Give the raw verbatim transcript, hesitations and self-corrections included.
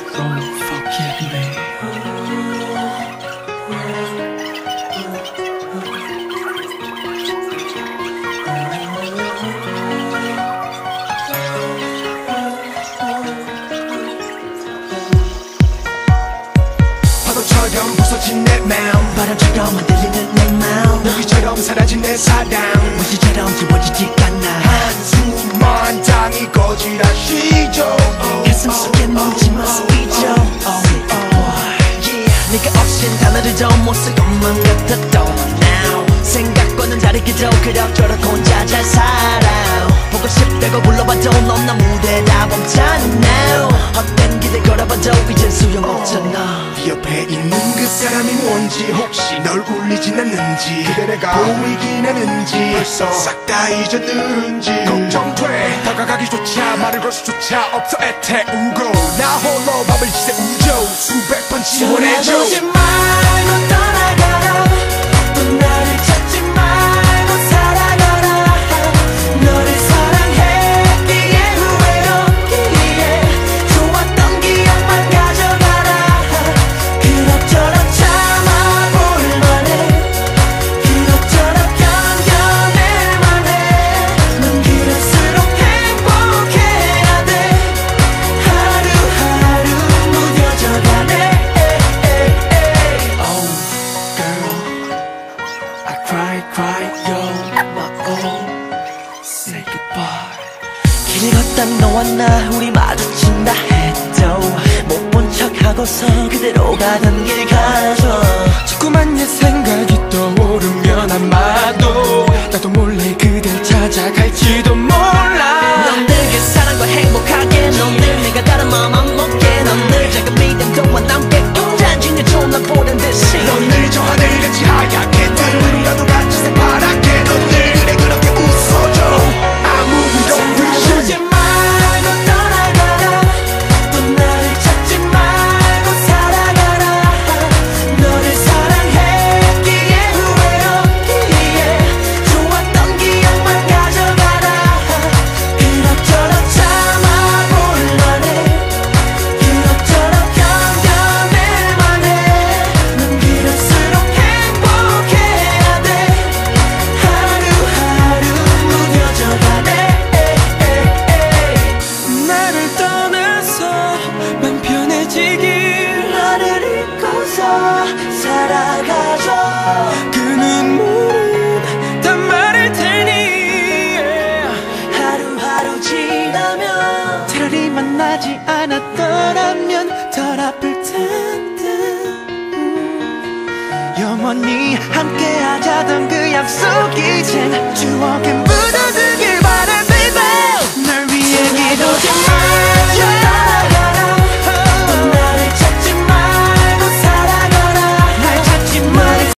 Oh, forgive me. 파도처럼 부서진 내 마음, 바람처럼 흔들리는 내 마음, 무기처럼 사라진 내 사랑, 무시처럼 지워지지 않아. 한숨만 당이 거지라시죠. 가슴 속에 멈지만 스피죠. 네가 없인 단어를 더 못 쓸 것만 같았던 now. 생각과는 다르게도 그럭저럭 혼자 잘 살아. 보고 싶다고 불러봐도 넌 나 무대다 멈잖아. 헛된 기대 걸어봐도 이젠 소용없잖아. 네 옆에 있는 그 사람이 뭔지, 혹시 널 울리진 않는지, 그대 내가 보이긴 하는지, 벌써 싹 다 잊었는지 걱정돼. 다가가기조차 말을 걸 수조차 없어 애태우고, 나 홀로 밤을 지새 우죠. 수백 번 지원해줘. 전화주지 말고 떠나가라. 또 나를 찾지 말고 살아가라. 너를 사랑했기에 후회롭기에 좋았던 기억만 가져가라. 그럭저럭 참아볼만해. 그럭저럭 견뎌낼만해. 넌 그럴수록 행복해야 돼. 하루하루 무뎌져가네. Oh girl, I cry cry yo my own. Say goodbye. 길을 걷다 너와 나 우리 마주친다 해도 못 본 척하고서 그대로 가던 길 가죠. 자꾸만 옛 생각이 떠오르면 아마도 나도 몰래 그댈 찾아갈지도 몰라. 넌 늘 그 사랑과 행복하게, 넌 늘 내가 다른 마음 안 먹게, 넌 늘 작은 믿음도와 남게 꿈잔지는 존나 보는 듯이. 넌 늘 저 하늘같이 하얗게, 누구라도 같이 새파랗게, 넌 늘 그래 그렇게 웃어줘. 아무 일 없듯이. 찾지 말고 떠나가라. 또 나를 찾지 말고 살아가라. 너를 사랑했기에 후회롭기에 좋았던 기억만 가져가라. 그럭저럭 참아볼만해. 그럭저럭 견뎌낼만해. 넌 그럴수록 행복해야 돼. 하루하루 무뎌져가네. 나를 떠나서 맘 편해지길, 너를 잊고서 살아가죠. 그 눈물은 다 마를 테니. 하루하루 지나면 차라리 만나지 않았더라면 덜 아플 텐데. 음. 영원히 함께 하자던 그 약속 이젠 추억에 묻어들